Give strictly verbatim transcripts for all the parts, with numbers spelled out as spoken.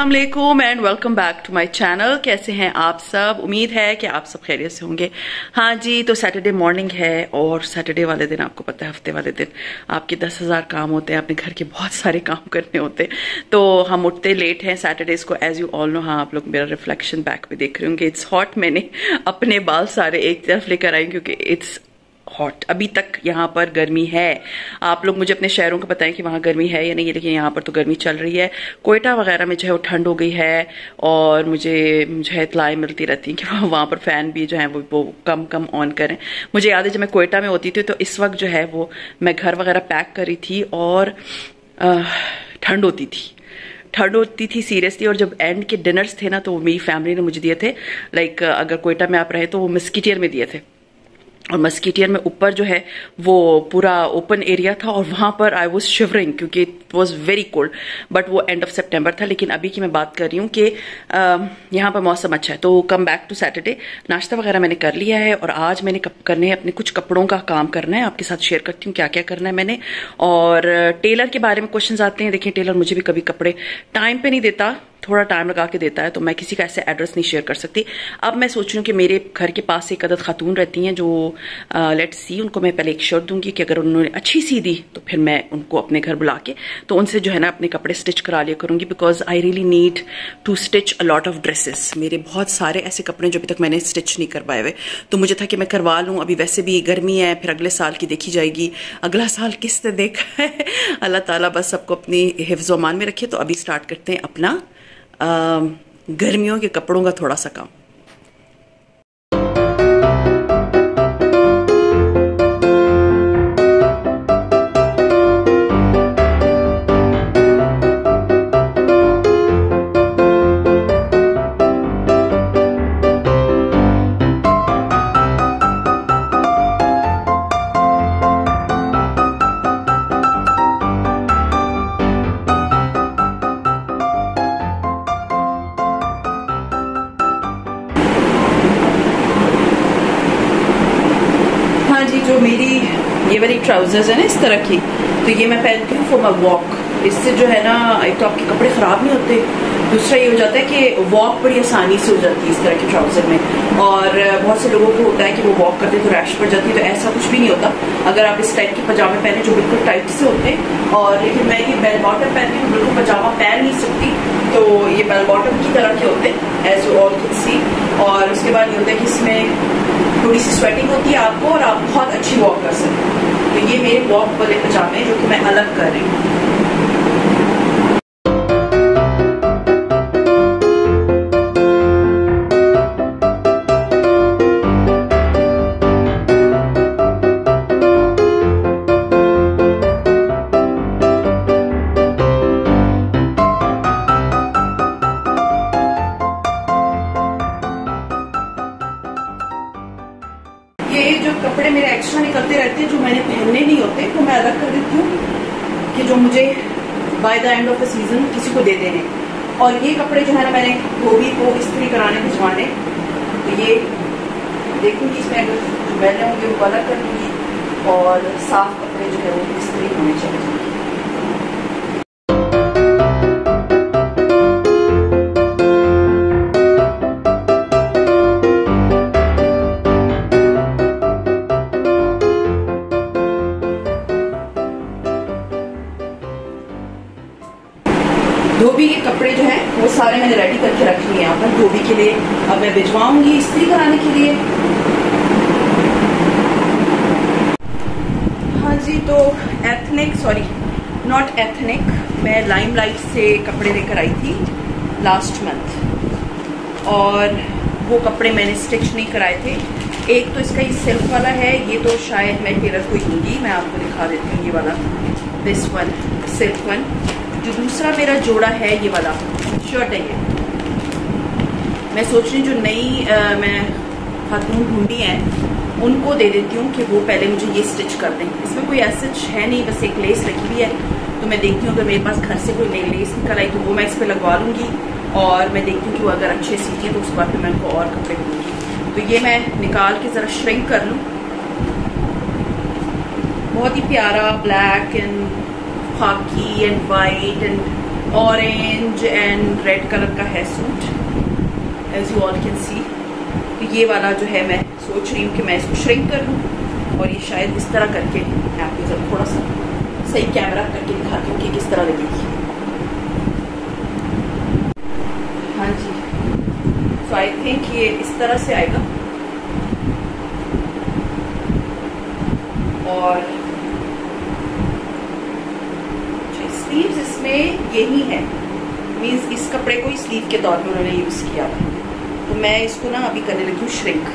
अस्सलाम वालेकुम and welcome back to my channel. कैसे हैं आप सब? उम्मीद है कि आप सब खैरियत से होंगे। हाँ जी, तो सैटरडे मॉर्निंग है और सैटरडे वाले दिन आपको पता है हफ्ते वाले दिन आपके दस हजार काम होते हैं, अपने घर के बहुत सारे काम करने होते हैं। तो हम उठते लेट हैं सैटरडेज को, एज यू ऑल नो। हाँ, आप लोग मेरा रिफ्लेक्शन बैक पे देख रहे होंगे, इट्स हॉट। मैंने अपने बाल सारे एक तरफ लेकर आई क्योंकि इट्स हॉट। अभी तक यहाँ पर गर्मी है। आप लोग मुझे अपने शहरों को बताएं कि वहाँ गर्मी है या नहीं, लेकिन यहाँ पर तो गर्मी चल रही है। कोयटा वगैरह में जो है वो ठंड हो गई है और मुझे जो है इतलाएं मिलती रहती हैं कि वहाँ पर फैन भी जो है वो, वो कम कम ऑन करें। मुझे याद है जब मैं कोयटा में होती थी तो इस वक्त जो है वो मैं घर वगैरह पैक करी थी और ठंड होती थी ठंड होती थी सीरियसली। और जब एंड के डिनर्स थे ना तो मेरी फैमिली ने मुझे दिए थे, लाइक अगर कोयटा में आप रहे तो वो मस्कीटियर में दिए थे। और मस्कीटियर में ऊपर जो है वो पूरा ओपन एरिया था और वहां पर आई वॉज शिवरिंग क्योंकि it was very cold. But वो एंड ऑफ सितंबर था। लेकिन अभी की मैं बात कर रही हूँ कि यहाँ पर मौसम अच्छा है। तो कम बैक टू सैटरडे। नाश्ता वगैरह मैंने कर लिया है और आज मैंने करने हैं अपने कुछ कपड़ों का काम करना है। आपके साथ शेयर करती हूँ क्या क्या करना है मैंने। और टेलर के बारे में क्वेश्चन आते हैं। देखिए, टेलर मुझे भी कभी कपड़े टाइम पे नहीं देता, थोड़ा टाइम लगा के देता है, तो मैं किसी का ऐसे एड्रेस नहीं शेयर कर सकती। अब मैं सोच रही हूँ कि मेरे घर के पास एक अदद खातून रहती हैं जो लेट्स सी, उनको मैं पहले एक शर्ट दूंगी कि अगर उन्होंने अच्छी सी दी तो फिर मैं उनको अपने घर बुला के तो उनसे जो है ना अपने कपड़े स्टिच करा लिया करूंगी। Because I really need to stitch a lot of dresses. मेरे बहुत सारे ऐसे कपड़े जो अभी तक मैंने स्टिच नहीं करवाए हुए, तो मुझे था कि मैं करवा लूँ। अभी वैसे भी गर्मी है, फिर अगले साल की देखी जाएगी। अगला साल किसने देखा है? अल्लाह ताला बस सबको अपनी हिफ्ज़ व अमान में रखे। तो अभी स्टार्ट करते हैं अपना आ, गर्मियों के कपड़ों का थोड़ा सा काम। जो मेरी ये वाली ट्राउजर्स है ना इस तरह की, तो ये मैं पहनती हूँ फॉर माई वॉक। इससे जो है ना एक तो आपके कपड़े खराब नहीं होते, दूसरा ये हो जाता है कि वॉक बड़ी आसानी से हो जाती है इस तरह के ट्राउजर में। और बहुत से लोगों को होता है कि वो वॉक करते तो रैश पड़ जाती है, तो ऐसा कुछ भी नहीं होता अगर आप इस टाइप के पजामे पहने जो बिल्कुल टाइट से होते हैं। और लेकिन मैं ये बेल बॉटम पहनती हूँ, बिल्कुल पजामा पहन नहीं सकती, तो ये बेल बॉटम की तरह के होते हैं as you all can see. और उसके बाद ये होता है कि इसमें थोड़ी सी स्वेटिंग होती है आपको और आप बहुत अच्छी वॉक कर सकते हैं। तो ये मेरे वॉक वाले पजामे जो कि मैं अलग कर रही हूँ। ये जो कपड़े मेरे एक्स्ट्रा निकलते रहते हैं जो मैंने पहनने नहीं होते वो मैं अलग कर देती हूँ कि जो मुझे by the end of the season किसी को दे देने। और ये कपड़े जो है ना मैंने धोबी को इस्त्री कराने भिजवाने, तो ये देखूंगी इसमें अगर जो मैंने होंगे वो अलग कर दूंगी और साफ कपड़े जो है वो इस्त्री होने चले जाएंगे। धोबी के कपड़े जो हैं वो सारे मैंने रेडी करके रख लिए यहाँ पर धोबी के लिए। अब मैं भिजवाऊंगी इस्त्री कराने के लिए। हाँ जी, तो एथनिक सॉरी नॉट एथनिक मैं लाइमलाइट से कपड़े लेकर आई थी लास्ट मंथ और वो कपड़े मैंने स्टिच नहीं कराए थे। एक तो इसका ये सिल्क वाला है, ये तो शायद मैं टेलर को ही दूंगी। मैं आपको दिखा देती हूँ ये वाला, दिस वन सिल्क वन। जो दूसरा मेरा जोड़ा है ये वाला शर्ट है, ये मैं सोच रही हूँ जो नई मैं खातून ढूंढी हैं उनको दे देती हूँ कि वो पहले मुझे ये स्टिच कर दें। इसमें कोई ऐसा है नहीं, बस एक लेस लगी हुई है, तो मैं देखती हूँ अगर मेरे पास घर से कोई नई लेस निकल आई तो वो मैं इस पर लगवा लूँगी। और मैं देखती हूँ कि वो अगर अच्छे सीती है तो उसके बाद फिर मैं उनको और कपड़े दूँगी। तो ये मैं निकाल के ज़रा श्रिंक कर लूँ। बहुत ही प्यारा black and khaki and white and orange and red colour का है suit, as you all can see. तो ये वाला जो है मैं सोच रही हूँ कि मैं इसको श्रिंक कर लूँ, और ये शायद इस तरह करके मैं आपको जब थोड़ा सा सही कैमरा करके दिखाती हूँ कि किस तरह लगेगी। हाँ जी, सो आई थिंक ये इस तरह से आएगा। और स्लीव्स इसमें यही है, मीन्स इस कपड़े को ही स्लीव के तौर पे उन्होंने यूज किया। तो मैं इसको ना अभी करने लगी हूँ श्रिंक।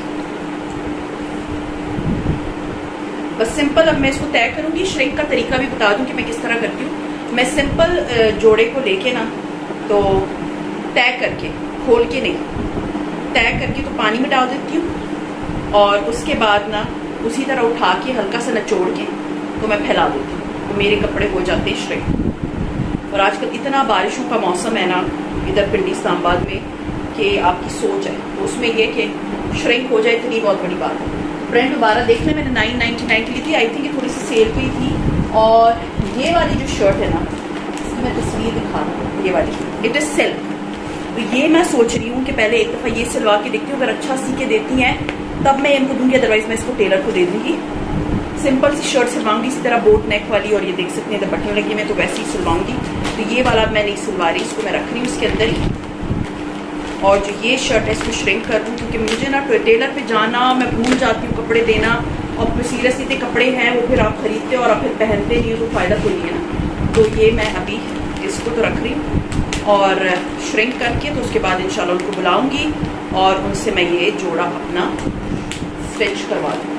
बस सिंपल, अब मैं इसको तय करूंगी। श्रिंक का तरीका भी बता दूं कि मैं किस तरह करती हूँ। मैं सिंपल जोड़े को लेके ना तो तय करके, खोल के नहीं, तय करके तो पानी में डाल देती हूँ, और उसके बाद ना उसी तरह उठा के हल्का सा नचोड़ के तो मैं फैला देती हूँ, तो मेरे कपड़े हो जाते हैं श्रिंक। और आजकल इतना बारिशों का मौसम है ना इधर पिंडी इस्लामाबाद में कि आपकी सोच है, तो उसमें यह कि श्रिंक हो जाए इतनी बहुत बड़ी बात है। ब्रांड दोबारा देख लें, मैंने नाइन नाइन्टी नाइन की ली थी, आई थिंक ये थोड़ी सी सेल पे थी। और ये वाली जो शर्ट है ना, इसकी मैं तस्वीर दिखा दूँ, ये वाली इट इज सिल्क। तो ये मैं सोच रही हूँ कि पहले एक दफ़ा ये सिलवा के देखती हूँ, अगर अच्छा सी के देती हैं तब मैं इनको दूंगी, अदरवाइज मैं इसको टेलर को दे दूंगी। सिंपल सी शर्ट सिलवाऊंगी इसी तरह बोट नेक वाली, और ये देख सकते हैं बटन लगी, मैं तो वैसे ही सिलवाऊंगी। तो ये वाला मैं नहीं सिलवा रही, इसको मैं रख रही हूँ इसके अंदर ही। और जो ये शर्ट है इसको श्रिंक कर दूँ, क्योंकि मुझे ना टेलर पे जाना, मैं भूल जाती हूँ कपड़े देना, और फिर सीरियसली इतने कपड़े हैं वो फिर आप खरीदते हो और आप फिर पहनते नहीं हो, तो फ़ायदा तो नहीं है ना। तो ये मैं अभी इसको तो रख रही हूँ, और श्रिंक करके तो उसके बाद इंशाल्लाह उनको बुलाऊंगी और उनसे मैं ये जोड़ा अपना स्टिच करवा दूँगी।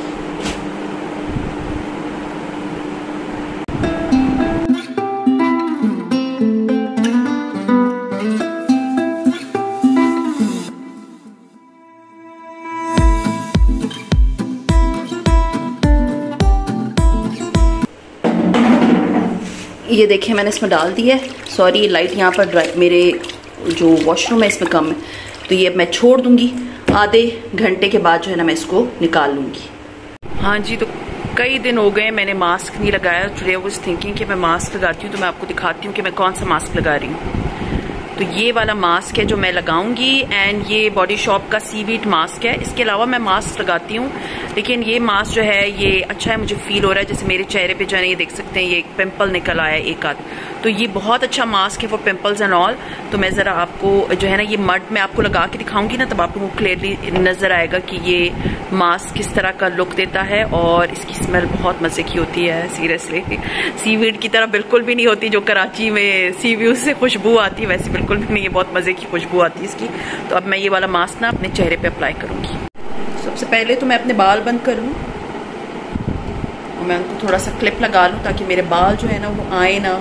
ये देखिए मैंने इसमें डाल दी है। सॉरी लाइट यहाँ पर मेरे जो वॉशरूम है इसमें कम है, तो ये मैं छोड़ दूंगी। आधे घंटे के बाद जो है ना मैं इसको निकाल लूंगी। हाँ जी, तो कई दिन हो गए मैंने मास्क नहीं लगाया। टुडे आई वाज थिंकिंग कि मैं मास्क लगाती हूँ, तो मैं आपको दिखाती हूँ कि मैं कौन सा मास्क लगा रही हूँ। तो ये वाला मास्क है जो मैं लगाऊंगी, एंड ये बॉडी शॉप का सीवीड मास्क है। इसके अलावा मैं मास्क लगाती हूँ, लेकिन ये मास्क जो है ये अच्छा है, मुझे फील हो रहा है जैसे मेरे चेहरे पे जो है ये देख सकते हैं ये एक पिंपल निकल आया है एक आध, तो ये बहुत अच्छा मास्क है फॉर पिंपल्स एंड ऑल। तो मैं ज़रा आपको जो है ना ये मड में आपको लगा के दिखाऊंगी ना, तब आपको क्लियरली नज़र आएगा कि ये मास्क किस तरह का लुक देता है। और इसकी स्मेल बहुत मज़े की होती है, सीरियसली सीवीड की तरह बिल्कुल भी नहीं होती जो कराची में सीवीड से खुशबू आती है, वैसे बिल्कुल भी नहीं, ये बहुत मज़े की खुशबू आती है इसकी। तो अब मैं ये वाला मास्क ना अपने चेहरे पे अप्लाई करूँगी। सबसे पहले तो मैं अपने बाल बंद कर लूँ और मैं उनको थोड़ा सा क्लिप लगा लूँ ताकि मेरे बाल जो है ना वो आए ना।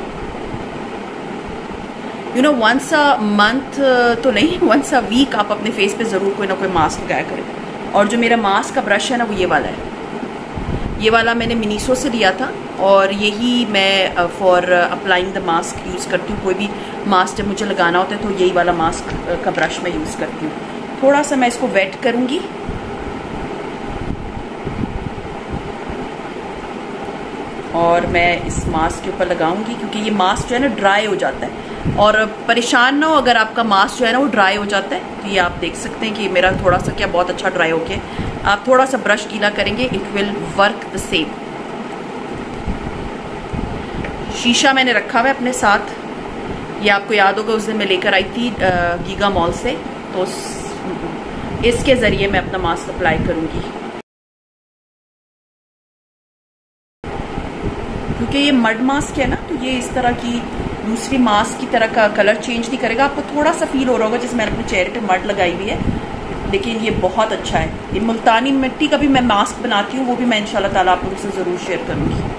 You know once a month तो नहीं, वंस अ वीक आप अपने फेस पे ज़रूर कोई ना कोई मास्क लगाया करें। और जो मेरा मास्क का ब्रश है ना वो ये वाला है, ये वाला मैंने मिनीसो से लिया था, और यही मैं for applying the mask use करती हूँ। कोई भी मास्क जब मुझे लगाना होता है तो यही वाला मास्क का ब्रश मैं यूज़ करती हूँ। थोड़ा सा मैं इसको वेट करूँगी, और मैं इस मास्क के ऊपर लगाऊंगी, क्योंकि ये मास्क जो है ना ड्राई हो जाता है। और परेशान ना हो अगर आपका मास्क जो है ना वो ड्राई हो जाता है, तो ये आप देख सकते हैं कि मेरा थोड़ा सा क्या बहुत अच्छा ड्राई हो गया। आप थोड़ा सा ब्रश गीला करेंगे, it will work the same. शीशा मैंने रखा हुआ है अपने साथ, ये आपको याद होगा उस दिन मैं लेकर आई थी गीगा मॉल से, तो इसके ज़रिए मैं अपना मास्क अप्लाई करूँगी। क्योंकि ये मड मास्क है ना, तो ये इस तरह की दूसरी मास्क की तरह का कलर चेंज नहीं करेगा। आपको थोड़ा सा फील हो रहा होगा जैसे मैंने अपने चेहरे पे मड लगाई हुई है, लेकिन ये बहुत अच्छा है। ये मुल्तानी मिट्टी का भी मैं मास्क बनाती हूँ, वो भी मैं इंशाल्लाह ताला आप लोगों से ज़रूर शेयर करूँगी।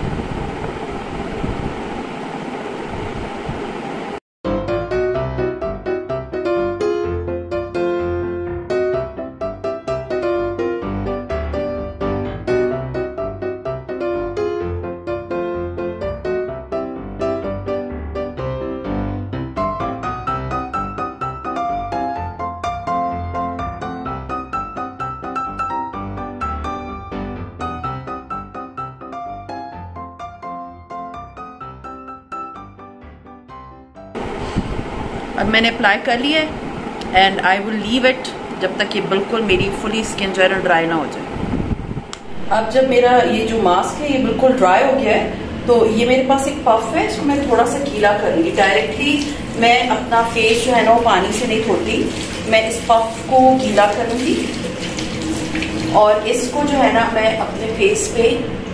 अब मैंने अप्लाई कर लिया है and I will leave it जब तक ये बिल्कुल मेरी फुली स्किन जो है ना ड्राई ना हो जाए। अब जब मेरा ये जो मास्क है ये बिल्कुल ड्राई हो गया है तो ये मेरे पास एक पफ है, इसको मैं थोड़ा सा गीला करूंगी। डायरेक्टली मैं अपना फेस जो है ना वो पानी से नहीं धोती, मैं इस पफ को गीला करूंगी और इसको जो है ना मैं अपने फेस पे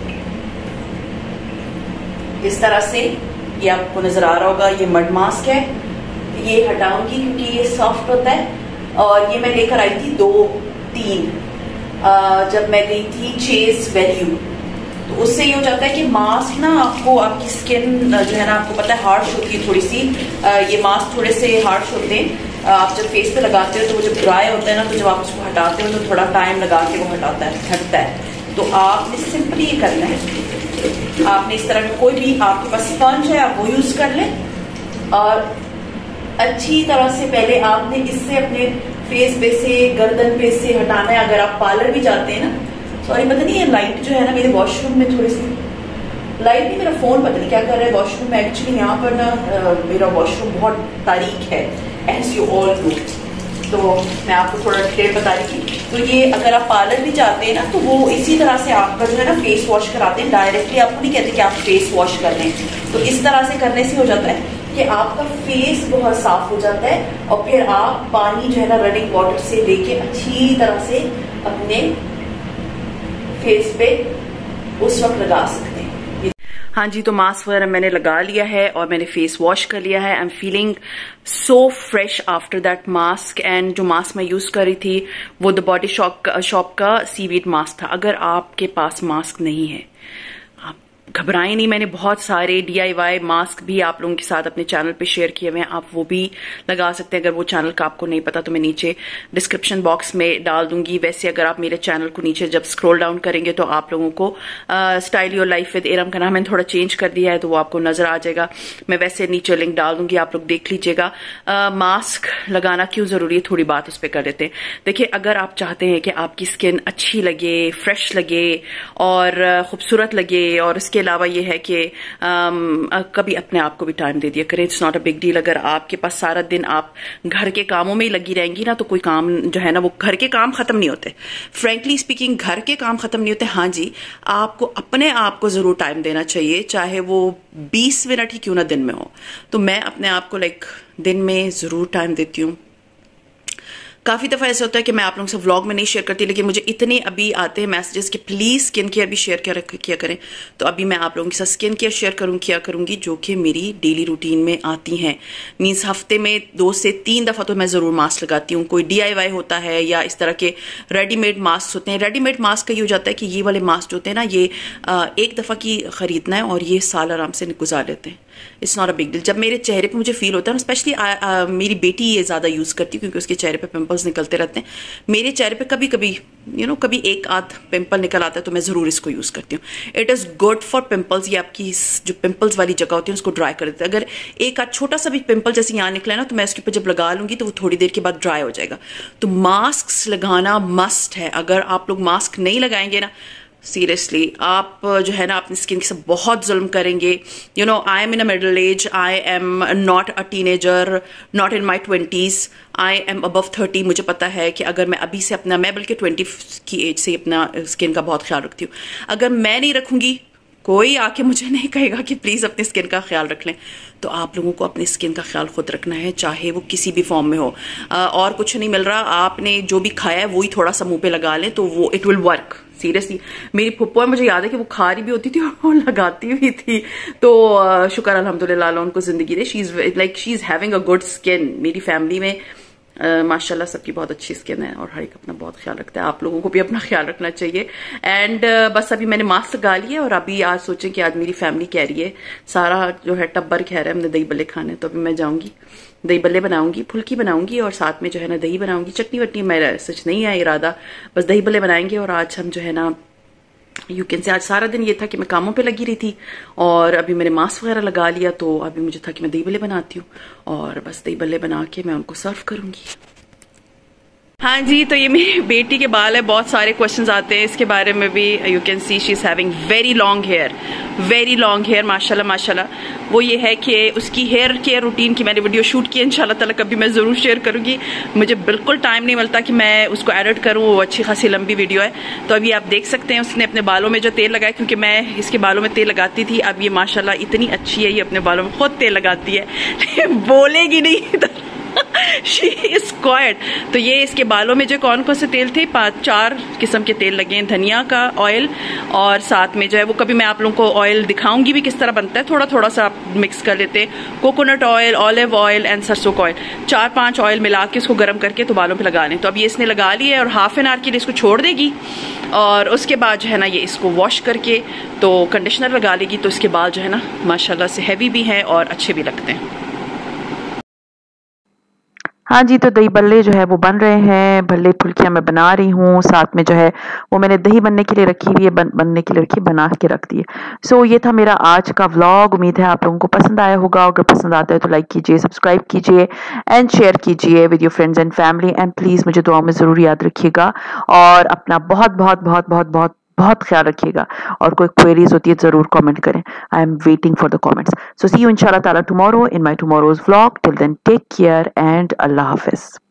इस तरह से, ये आपको नजर आ रहा होगा, ये मड मास्क है, ये हटाऊंगी क्योंकि ये सॉफ्ट होता है। और ये मैं लेकर आई थी दो तीन आ, जब मैं गई थी चेज वैल्यू, तो उससे ये हो जाता है कि मास्क ना आपको, आपकी स्किन जो है ना आपको पता है हार्श होती है थोड़ी सी, ये मास्क थोड़े से हार्श होते हैं। आप जब फेस पे लगाते हो तो वो जब ड्राई होता है ना, तो जब आप उसको हटाते हो तो थोड़ा टाइम लगा के वो हटाता है हटता है। तो आपने सिंपली ये करना है, आपने इस तरह का कोई भी आपके पास स्पंज है आप वो यूज कर लें और अच्छी तरह से पहले आपने इससे अपने फेस पे से, गर्दन पे से हटाना है। अगर आप पार्लर भी जाते हैं ना, सॉरी पता नहीं ये लाइट जो है ना मेरे वॉशरूम में थोड़ी सी लाइट नहीं, मेरा फोन पता नहीं क्या कर रहा है वॉशरूम में। एक्चुअली यहाँ पर ना मेरा वॉशरूम बहुत तारीख है एज यू ऑल नो, तो मैं आपको थोड़ा डिटेल बता रही थी। तो ये अगर आप पार्लर भी जाते हैं ना तो वो इसी तरह से आपका जो है ना फेस वॉश कराते हैं, डायरेक्टली आपको नहीं कहते कि आप फेस वॉश कर लें। तो इस तरह से करने से हो जाता है कि आपका फेस बहुत साफ हो जाता है और फिर आप पानी जो है ना रनिंग वाटर से लेके अच्छी तरह से अपने फेस पे उस वक्त लगा सकते हैं। हाँ जी, तो मास्क वगैरह मैंने लगा लिया है और मैंने फेस वॉश कर लिया है। I am feeling so fresh after that mask. And जो मास्क मैं यूज कर रही थी वो द बॉडी शॉप शॉप का सीवीड मास्क था। अगर आपके पास मास्क नहीं है आप घबराएं नहीं, मैंने बहुत सारे डी आई वाई मास्क भी आप लोगों के साथ अपने चैनल पे शेयर किए हुए हैं, आप वो भी लगा सकते हैं। अगर वो चैनल का आपको नहीं पता तो मैं नीचे डिस्क्रिप्शन बॉक्स में डाल दूंगी। वैसे अगर आप मेरे चैनल को नीचे जब स्क्रॉल डाउन करेंगे तो आप लोगों को style your life with Iram का नाम मैंने थोड़ा चेंज कर दिया है तो वो आपको नजर आ जाएगा। मैं वैसे नीचे लिंक डाल दूंगी, आप लोग देख लीजिएगा। मास्क लगाना क्यों जरूरी है, थोड़ी बात उस पर कर लेते हैं। देखिए, अगर आप चाहते हैं कि आपकी स्किन अच्छी लगे, फ्रेश लगे और खूबसूरत लगे, और इसके अलावा ये है कि कभी अपने आप को भी टाइम दे दिया करें। It's not a big deal. अगर आपके पास सारा दिन आप घर के कामों में ही लगी रहेंगी ना तो कोई काम जो है ना वो घर के काम खत्म नहीं होते। फ्रेंकली स्पीकिंग घर के काम खत्म नहीं होते। हाँ जी, आपको अपने आप को जरूर टाइम देना चाहिए, चाहे वो बीस मिनट ही क्यों ना दिन में हो। तो मैं अपने आप को लाइक दिन में जरूर टाइम देती हूँ। काफी दफा ऐसा होता है कि मैं आप लोगों से व्लॉग में नहीं शेयर करती, लेकिन मुझे इतने अभी आते हैं मैसेजेस कि प्लीज स्किन केयर भी शेयर किया, किया करें। तो अभी मैं आप लोगों के साथ स्किन केयर शेयर करूँ किया करूंगी जो कि मेरी डेली रूटीन में आती हैं। मीन्स हफ्ते में दो से तीन दफा तो मैं जरूर मास्क लगाती हूँ। कोई डी आई वाई होता है या इस तरह के रेडीमेड मास्क होते हैं। रेडीमेड मास्क का ये हो जाता है कि ये वाले मास्क होते हैं ना, ये एक दफा की खरीदना है और ये साल आराम से गुजार लेते हैं। It's not a big deal. जब मेरे चेहरे पे मुझे फील होता है ना, स्पेशली मेरी बेटी ये ज्यादा यूज करती है क्योंकि उसके चेहरे पे पिंपल्स निकलते रहते हैं। मेरे चेहरे पे कभी कभी यू नो कभी एक आध पिंपल निकल आता है तो मैं जरूर इसको यूज करती हूँ। It is good for pimples. ये आपकी जो पिंपल्स वाली जगह होती है उसको ड्राई कर देता है। अगर एक आध छोटा सा भी पिंपल जैसे यहाँ निकला है ना तो मैं इसके ऊपर जब लगा लूंगी तो वो थोड़ी देर के बाद ड्राई हो जाएगा। तो मास्क लगाना मस्ट है। अगर आप लोग मास्क नहीं लगाएंगे ना, सीरियसली आप जो है ना अपनी स्किन के साथ बहुत जुल्म करेंगे। You know I am in a middle age, I am not a teenager, not in my twenties, I am above thirty. मुझे पता है कि अगर मैं अभी से अपना, मैं बल्कि ट्वेंटी की एज से अपना स्किन का बहुत ख्याल रखती हूँ। अगर मैं नहीं रखूंगी कोई आके मुझे नहीं कहेगा कि प्लीज अपनी स्किन का ख्याल रख लें। तो आप लोगों को अपनी स्किन का ख्याल खुद रखना है, चाहे वो किसी भी फॉर्म में हो। आ, और कुछ नहीं मिल रहा, आपने जो भी खाया है वही थोड़ा सा मुंह पे लगा लें तो वो इट विल वर्क। सीरियसली मेरी फुप्पो है, मुझे याद है कि वो खा रही भी होती थी और वो लगाती भी थी। तो शुक्र अल्हम्दुलिल्लाह उनको जिंदगी दे। She is like she is having a good skin. मेरी फैमिली में Uh, माशाल्लाह सबकी बहुत अच्छी स्किन है और हर एक अपना बहुत ख्याल रखता है। आप लोगों को भी अपना ख्याल रखना चाहिए। एंड uh, बस अभी मैंने मास्क लगा लिया और अभी आज सोचें कि आज मेरी फैमिली कह रही है, सारा जो है टब्बर कह रहा है हमने दही बल्ले खाने, तो अभी मैं जाऊंगी दही बल्ले बनाऊंगी, फुल्की बनाऊंगी और साथ में जो है ना दही बनाऊंगी। चटनी वटनी मेरा सच नहीं है इरादा, बस दही बल्ले बनाएंगे। और आज हम जो है ना यू कैन से आज सारा दिन ये था कि मैं कामों पे लगी रही थी और अभी मैंने मास्क वगैरह लगा लिया तो अभी मुझे था कि मैं दही बल्ले बनाती हूँ और बस दही बल्ले बना के मैं उनको सर्व करूंगी। हाँ जी, तो ये मेरी बेटी के बाल है, बहुत सारे क्वेश्चंस आते हैं इसके बारे में भी। You can see she is having very long hair, very long hair, माशाल्लाह माशाल्लाह। वो ये है कि उसकी हेयर केयर रूटीन की मैंने वीडियो शूट की, इंशाल्लाह ताला कभी मैं ज़रूर शेयर करूँगी। मुझे बिल्कुल टाइम नहीं मिलता कि मैं उसको एडिट करूँ, वो अच्छी खासी लंबी वीडियो है। तो अभी आप देख सकते हैं उसने अपने बालों में जो तेल लगाया, क्योंकि मैं इसके बालों में तेल लगाती थी। अब ये माशाल्लाह इतनी अच्छी है, ये अपने बालों में खुद तेल लगाती है बोलेगी नहीं शी इज क्वाइट। तो ये इसके बालों में जो कौन कौन से तेल थे, पांच चार किस्म के तेल लगे हैं। धनिया का ऑयल, और साथ में जो है वो कभी मैं आप लोगों को ऑयल दिखाऊंगी भी किस तरह बनता है, थोड़ा थोड़ा सा आप मिक्स कर लेते हैं। Coconut oil, olive oil and सरसों का ऑयल, चार पांच ऑयल मिला के उसको गर्म करके तो बालों पे लगा लें। तो अब ये इसने लगा लिया है और हाफ एन आवर के लिए इसको छोड़ देगी, और उसके बाद जो है ना ये इसको वॉश करके तो कंडीशनर लगा लेगी। तो इसके बाल जो है ना माशाल्लाह से हैवी भी हैं और अच्छे भी लगते हैं। हाँ जी, तो दही बल्ले जो है वो बन रहे हैं, भल्ले फुल्कियाँ मैं बना रही हूँ। साथ में जो है वो मैंने दही बनने के लिए रखी हुई है, बन, बनने के लिए रखी, बना के रख दी है। सो ये था मेरा आज का व्लॉग। उम्मीद है आप लोगों को पसंद आया होगा। अगर पसंद आता है तो लाइक कीजिए, सब्सक्राइब कीजिए एंड शेयर कीजिए with your friends and family. And please मुझे दुआ में ज़रूर याद रखिएगा, और अपना बहुत बहुत बहुत बहुत बहुत बहुत ख्याल रखिएगा। और कोई क्वेरीज होती है ज़रूर कमेंट करें। I am waiting for the comments. So see you इंशाल्लाह ताला tomorrow in my tomorrow's vlog. Till then take care and अल्लाह हाफिज़।